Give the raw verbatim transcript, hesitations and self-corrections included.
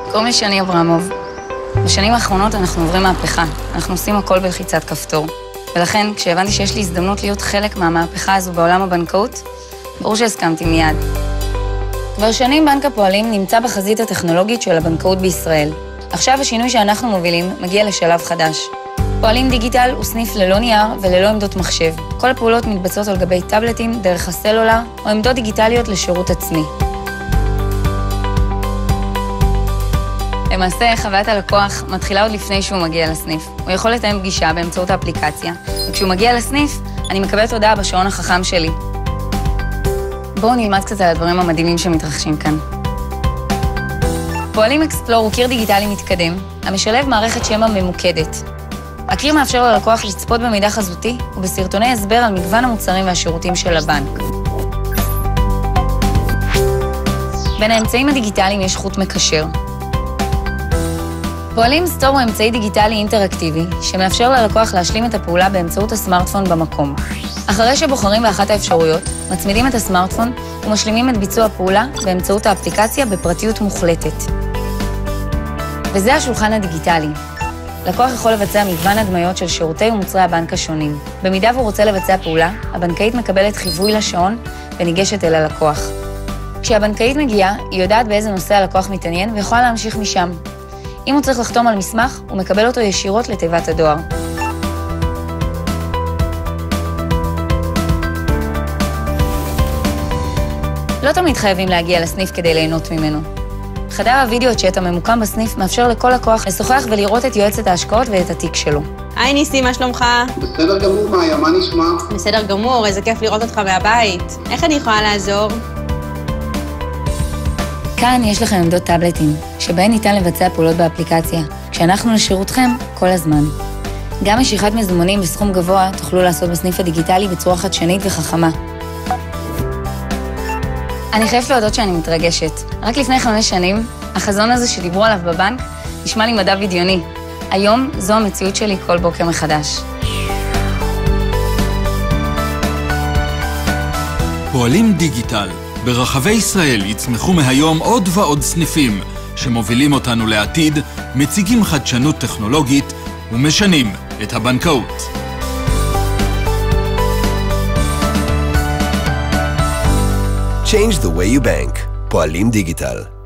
קוראים לי שני אברמוב. בשנים האחרונות אנחנו עוברים מהפכה. אנחנו עושים הכל בלחיצת כפתור. ולכן, כשהבנתי שיש לי הזדמנות להיות חלק מהמהפכה הזו בעולם הבנקאות, ברור שהסכמתי מיד. כבר שנים בנק הפועלים נמצא בחזית הטכנולוגית של הבנקאות בישראל. עכשיו השינוי שאנחנו מובילים מגיע לשלב חדש. פועלים דיגיטל הוא סניף ללא נייר וללא עמדות מחשב. כל הפעולות מתבצעות על גבי טאבלטים, דרך הסלולר, או עמדות דיגיטליות לשירות עצמי. למעשה, חוויית הלקוח מתחילה עוד לפני שהוא מגיע לסניף. הוא יכול לתאם פגישה באמצעות האפליקציה, וכשהוא מגיע לסניף, אני מקבלת הודעה בשעון החכם שלי. בואו נלמד קצת על הדברים המדהימים שמתרחשים כאן. פועלים אקספלור הוא קיר דיגיטלי מתקדם, המשלב מערכת שמע ממוקדת. הקיר מאפשר ללקוח לצפות במידע חזותי ובסרטוני הסבר על מגוון המוצרים והשירותים של הבנק. בין האמצעים הדיגיטליים יש חוט מקשר. פועלים סטור הוא אמצעי דיגיטלי אינטראקטיבי, שמאפשר ללקוח להשלים את הפעולה באמצעות הסמארטפון במקום. אחרי שבוחרים באחת האפשרויות, מצמידים את הסמארטפון ומשלימים את ביצוע הפעולה באמצעות האפליקציה בפרטיות מוחלטת. וזה השולחן הדיגיטלי. לקוח יכול לבצע מגוון הדמיות של שירותי ומוצרי הבנק השונים. במידה והוא רוצה לבצע פעולה, הבנקאית מקבלת חיווי לשעון וניגשת אל הלקוח. כשהבנקאית מגיעה, היא יודעת באיזה נושא הלקוח מתעניין ויכולה להמשיך משם. אם הוא צריך לחתום על מסמך, הוא מקבל אותו ישירות לתיבת הדואר. לא תמיד חייבים להגיע לסניף כדי ליהנות ממנו. חדר הווידאו צ'אט הממוקם בסניף מאפשר לכל לקוח לשוחח ולראות את יועצת ההשקעות ואת התיק שלו. היי ניסי, מה שלומך? בסדר גמור, מאיה, מה נשמע? בסדר גמור, איזה כיף לראות אותך מהבית. איך אני יכולה לעזור? כאן יש לכם עמדות טאבלטים, שבהן ניתן לבצע פעולות באפליקציה, כשאנחנו לשירותכם כל הזמן. גם משיכת מזומנים בסכום גבוה תוכלו לעשות בסניף הדיגיטלי בצורה חדשנית וחכמה. אני חייבת להודות שאני מתרגשת. רק לפני חמש שנים, החזון הזה שדיברו עליו בבנק נשמע לי מדע בדיוני. היום זו המציאות שלי כל בוקר מחדש. פועלים דיגיטל. ברחבי ישראל יצמחו מהיום עוד ועוד סניפים שמובילים אותנו לעתיד, מציגים חדשנות טכנולוגית ומשנים את הבנקאות. Change the way you bank. פועלים דיגיטל.